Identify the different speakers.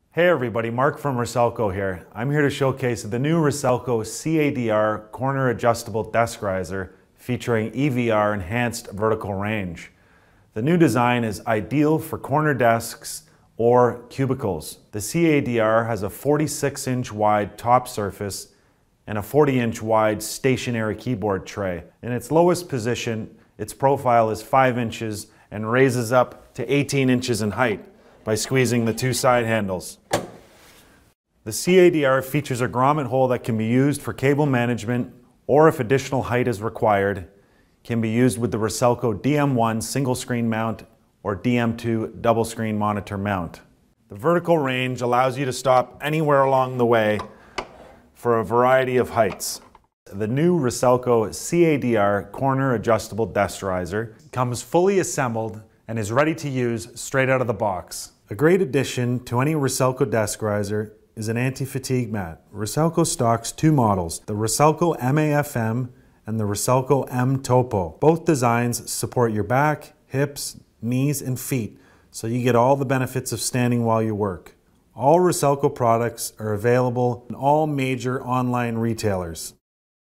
Speaker 1: Hey everybody, Mark from Rocelco here. I'm here to showcase the new Rocelco CADR corner adjustable desk riser featuring EVR enhanced vertical range. The new design is ideal for corner desks or cubicles. The CADR has a 46-inch wide top surface and a 40-inch wide stationary keyboard tray. In its lowest position, its profile is 5 inches and raises up to 18 inches in height by squeezing the two side handles. The CADR features a grommet hole that can be used for cable management, or if additional height is required, can be used with the Rocelco DM1 single screen mount or DM2 double screen monitor mount. The vertical range allows you to stop anywhere along the way for a variety of heights. The new Rocelco CADR corner adjustable desk riser comes fully assembled and is ready to use straight out of the box. A great addition to any Rocelco desk riser is an anti-fatigue mat. Rocelco stocks two models, the Rocelco MAFM and the Rocelco M Topo. Both designs support your back, hips, knees, and feet, so you get all the benefits of standing while you work. All Rocelco products are available in all major online retailers.